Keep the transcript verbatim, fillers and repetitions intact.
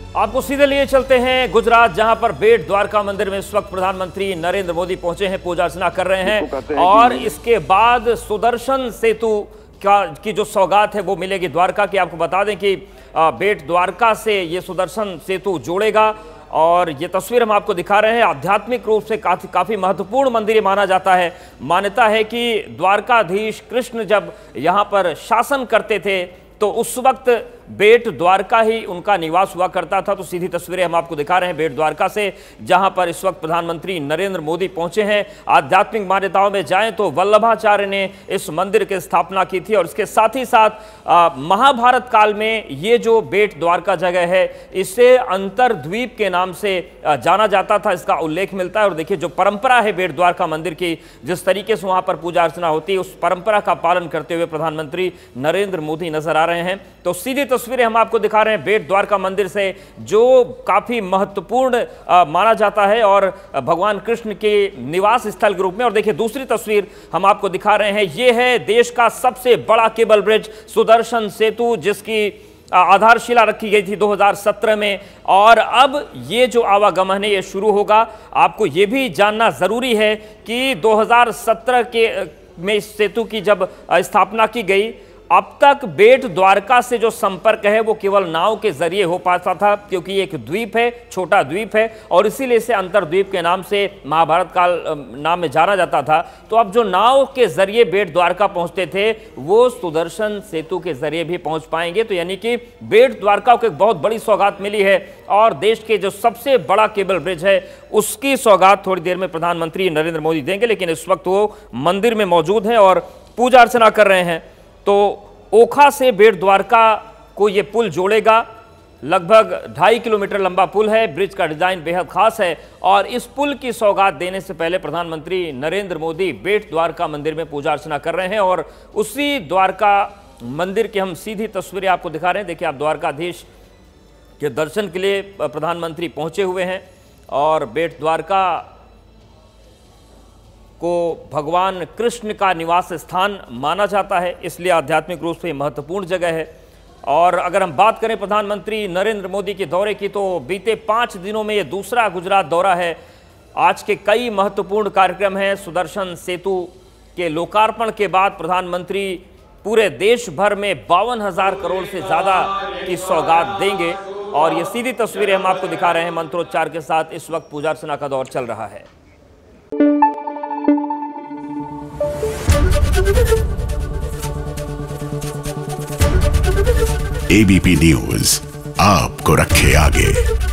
आपको सीधे लिए चलते हैं गुजरात, जहां पर बेट द्वारका मंदिर में इस वक्त प्रधानमंत्री नरेंद्र मोदी पहुंचे हैं, पूजा अर्चना कर रहे हैं और इसके बाद सुदर्शन सेतु का की जो सौगात है वो मिलेगी द्वारका की। आपको बता दें कि बेट द्वारका से ये सुदर्शन सेतु जोड़ेगा और ये तस्वीर हम आपको दिखा रहे हैं। आध्यात्मिक रूप से काफी काफी महत्वपूर्ण मंदिर माना जाता है। मान्यता है कि द्वारकाधीश कृष्ण जब यहाँ पर शासन करते थे तो उस वक्त बेट द्वारका ही उनका निवास हुआ करता था। तो सीधी तस्वीरें हम आपको दिखा रहे हैं बेट द्वारका से, जहां पर इस वक्त प्रधानमंत्री नरेंद्र मोदी पहुंचे हैं। आध्यात्मिक मान्यताओं में जाएं तो वल्लभाचार्य ने इस मंदिर की स्थापना की थी और इसके साथ ही साथ आ, महाभारत काल में ये जो बेट द्वारका जगह है इसे अंतरद्वीप के नाम से जाना जाता था, इसका उल्लेख मिलता है। और देखिए जो परंपरा है बेट द्वारका मंदिर की, जिस तरीके से वहां पर पूजा अर्चना होती है, उस परंपरा का पालन करते हुए प्रधानमंत्री नरेंद्र मोदी नजर आ रहे हैं। तो सीधी तस्वीरें हम आपको दिखा रहे हैं बेट द्वारका मंदिर से, जो काफी महत्वपूर्ण माना जाता है और भगवान कृष्ण के निवास स्थल के रूप में। और देखिए दूसरी तस्वीर हम आपको दिखा रहे हैं, ये है देश का सबसे बड़ा केबल ब्रिज सुदर्शन सेतु, जिसकी आधारशिला रखी गई थी दो हज़ार सत्रह में और अब ये जो आवागमन है ये शुरू होगा। आपको ये भी जानना जरूरी है कि दो हज़ार सत्रह के में इस सेतु की जब स्थापना की गई, अब तक बेट द्वारका से जो संपर्क है वो केवल नाव के जरिए हो पाता था, क्योंकि एक द्वीप है, छोटा द्वीप है और इसीलिए इसे अंतरद्वीप के नाम से महाभारत काल नाम में जाना जाता था। तो अब जो नाव के जरिए बेट द्वारका पहुंचते थे वो सुदर्शन सेतु के जरिए भी पहुंच पाएंगे। तो यानी कि बेट द्वारका को एक बहुत बड़ी सौगात मिली है और देश के जो सबसे बड़ा केबल ब्रिज है उसकी सौगात थोड़ी देर में प्रधानमंत्री नरेंद्र मोदी देंगे। लेकिन इस वक्त वो मंदिर में मौजूद हैं और पूजा अर्चना कर रहे हैं। तो ओखा से बेट द्वारका को ये पुल जोड़ेगा। लगभग ढाई किलोमीटर लंबा पुल है। ब्रिज का डिजाइन बेहद खास है और इस पुल की सौगात देने से पहले प्रधानमंत्री नरेंद्र मोदी बेट द्वारका मंदिर में पूजा अर्चना कर रहे हैं और उसी द्वारका मंदिर की हम सीधी तस्वीरें आपको दिखा रहे हैं। देखिए आप द्वारकाधीश के दर्शन के लिए प्रधानमंत्री पहुंचे हुए हैं और बेट द्वारका को भगवान कृष्ण का निवास स्थान माना जाता है, इसलिए आध्यात्मिक रूप से महत्वपूर्ण जगह है। और अगर हम बात करें प्रधानमंत्री नरेंद्र मोदी के दौरे की, तो बीते पाँच दिनों में ये दूसरा गुजरात दौरा है। आज के कई महत्वपूर्ण कार्यक्रम हैं। सुदर्शन सेतु के लोकार्पण के बाद प्रधानमंत्री पूरे देश भर में बावन हजार करोड़ से ज़्यादा की सौगात देंगे और ये सीधी तस्वीरें हम आपको दिखा रहे हैं मंत्रोच्चार के साथ। इस वक्त पूजा अर्चना का दौर चल रहा है। एबीपी न्यूज आपको रखे आगे।